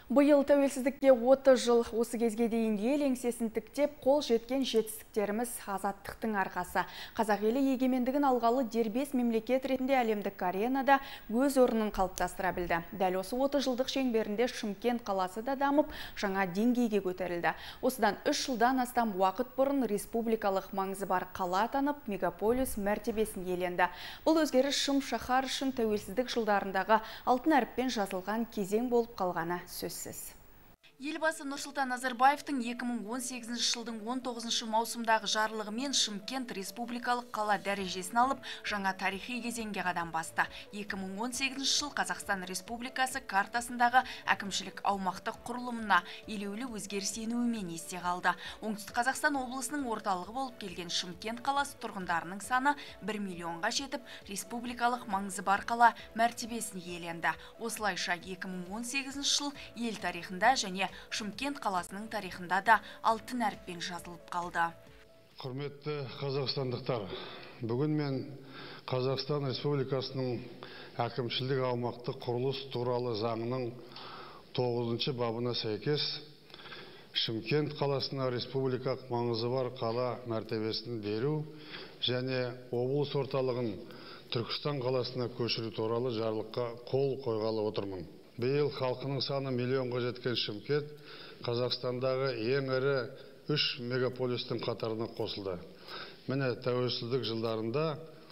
Бұйыл тәуелсіздікке 30 жыл, осы кезге дейін ел еңсесін тіктеп, қол жеткен жетістіктеріміз азаттықтың арқасы. Қазақ елі егемендігін алғалы дербес мемлекет ретінде әлемдік аренада өз орнын қалыптастыра білді. Дәл осы 30 жылдық шеңберінде Шымкент қаласы да дамып, жаңа деңгейге көтерілді. Осыдан 3 жылдан астам уақыт бұрын республикалық маңызы бар қала атанып, мегаполис мәртебесін иеленді. Бұл өзгеріс шым шаһар үшін тәуелсіздік жылдарындағы алтын әріппен жазылған кезең болып қалғаны сөзсіз. Елбасы Нұрсұлтан Назарбаевтың 2018 жылдың 19 маусымдағы жарлығымен Шымкент республикалық қала дәрежесін алып, жаңа тарихи кезеңге қадам басты. 2018 жыл Қазақстан Республикасы картасындағы әкімшілік аумақтық құрылымына елеулі өзгеріс енуімен есте қалды. Оңтүстік Қазақстан облысының орталығы болып келген Шымкент қаласы тұрғындарының саны 1 миллионға жетіп, республикалық маңызы бар қала мәртебесін иеленді. Осылайша 2018 жыл ел тарихында және Шымкент қаласының тарихында да алтын әріппен жазылып қалды. Құрметті қазақстандықтар, бүгін мен Қазақстан Республикасының әкімшілік аумақтық құрылыс туралы заңының 9 бабына сәйкес Шымкент қаласына республикалық маңызы бар қала мәртебесін беру және облыс орталығын Түркістан қаласына көшіру туралы жарлыққа қол қойғалы отырмын. Биыл халқының саны миллионға жеткен Шымкент Қазақстандағы ең ірі 3 мегаполистің қатарына қосылды. Міне тәуелсіздік жылдарында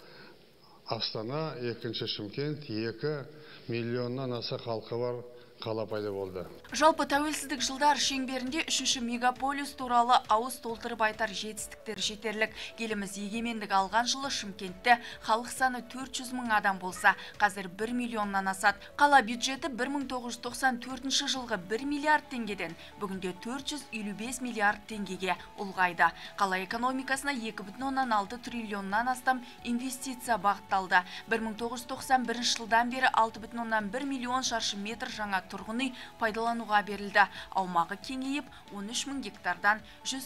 Астана, екінші Шымкент 2 миллионнан аса халқы бар қала пайда болды. Жалпы тәуелсіздік жылдар шеңберінде 3-ші мегаполис туралы ауыз толтырып айтар жетістіктер жетерлік. Еліміз егемендік алған жылы Шымкентте халық саны 400 мың адам болса, қазір 1 миллионнан асады. Қала бюджеті 1994 жылғы 1 миллиард теңгеден бүгінде 455 миллиард теңгеге ұлғайды. Қала экономикасына 2,6 триллионнан астам инвестиция бағытталды. 1991 жылдан бері 6,1 миллион шаршы метр жаңа тұрғын үй пайдалануға берілді. Аумағы кеңейіп 13 мың гектардан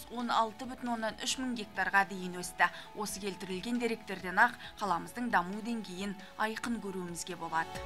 116,3 мың гектарға дейін өсті. Осы келтірілген деректерден ақ қаламыздың даму деңгейін айқын көруімізге болады.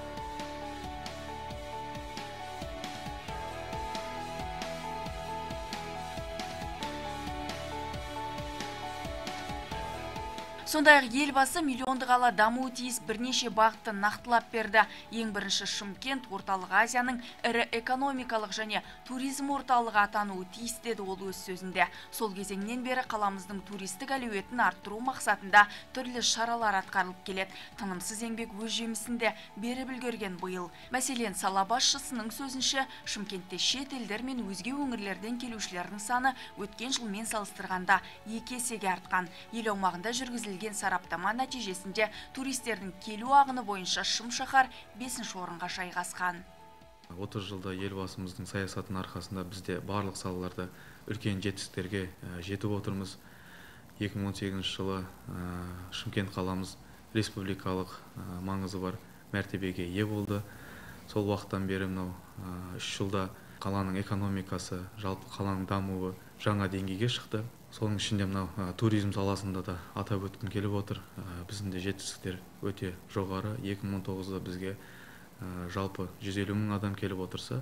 Сондай-ақ елбасы миллионды қала дамуы тиіс бірнеше бағытты нақтылап берді. Ең бірінші Шымкент орталық Азияның ірі экономикалық және туризм орталығы атануы тиіс деді ол өз сөзінде. Сол кезеңнен бері қаламыздың туристік әлеуетін арттыру мақсатында түрлі шаралар атқарылып келеді. Тынымсыз еңбек өз жемісінде беріп үлгерген биыл. Мәселен, сала басшысының сөзінше, Шымкентте шет елдер мен өзге өңірлерден келушілердің саны өткен жылмен салыстырғанда 2 есеге артқан. Ел аумағында жүргізілген сараптама нәтижесінде туристердің келу ағыны бойынша шым шаһар 5-ші орынға жайғасқан. 30 жылда елбасымыздың саясатының арқасында бізде барлық салаларда үлкен жетістіктерге жетіп отырмыз. 2018 жылы Шымкент қаламыз республикалық маңызы бар мәртебеге ие болды. Сол уақыттан бері мынау 3 жылда қаланың экономикасы, жалпы қаланың дамуы жаңа деңгейге шықты. Соның ішінде мынау туризм саласында да атап өткім келіп отыр. Біздің де жетістіктер өте жоғары. 2019-да бізге жалпы 150 мың адам келіп отырса,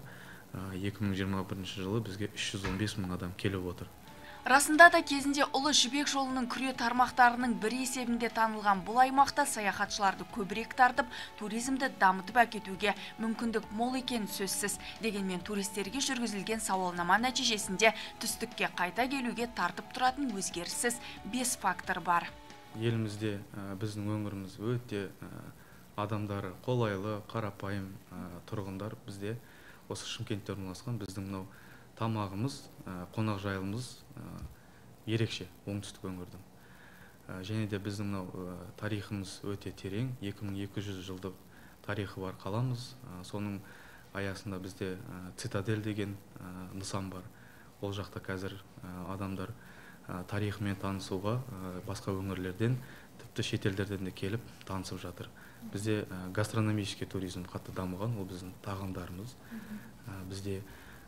2021 жылы бізге 315 мың адам келіп отыр. Расында да кезінде Ұлы Жібек жолының күре тармақтарының бір есебінде танылған бұл аймақта саяхатшыларды көбірек тартып, туризмді дамытып әкетуге мүмкіндік мол екен сөзсіз. Дегенмен туристерге жүргізілген сауалнама нәтижесінде түстікке қайта келуге тартып тұратын өзгеріссіз 5 фактор бар. Елімізде біздің өңіріміз өте адамдары қолайлы, қарапайым тұрғындар. Бізде осы Шымкентте орналасқан біздің мынау тамағымыз, қонақ жайылымыз ерекше оңтүстік өңірдің. Және де біздің тарихымыз өте терең, 2200 жылдық тарихы бар қаламыз. Соның аясында бізде цитадель деген нысан бар. Ол жақта қазір адамдар тарихымен танысуға басқа өңірлерден, тіпті шетелдерден де келіп танысып жатыр. Бізде гастрономический туризм қатты дамыған, ол біздің тағамдарымыз. Бізде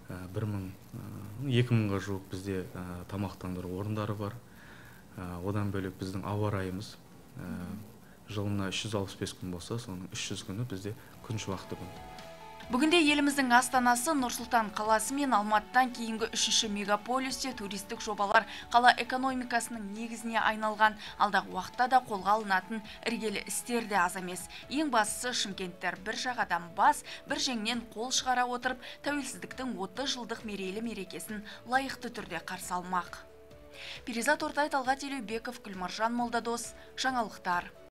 2000-ға жуық бізде тамақтандыру орындары бар. Одан бөлек біздің ауа райымыз жылына 365 күн болса, соның 300 күні бізде күн шуақты күн. Бүгінде еліміздің астанасы Нұр-Сұлтан қаласы мен Алматыдан кейінгі үшінші мегаполисте туристік жобалар қала экономикасының негізіне айналған. Алдағы уақытта да қолға алынатын іргелі істер де аз емес. Ең бастысы шымкенттер бір жағадан бас, бір жеңнен қол шығара отырып, тәуелсіздіктің 30 жылдық мерейлі мерекесін лайықты түрде қарсы алмақ. Перизат Ортай, Талғат Елеубеков, Гүлмаржан Молдадос, жаңалықтар.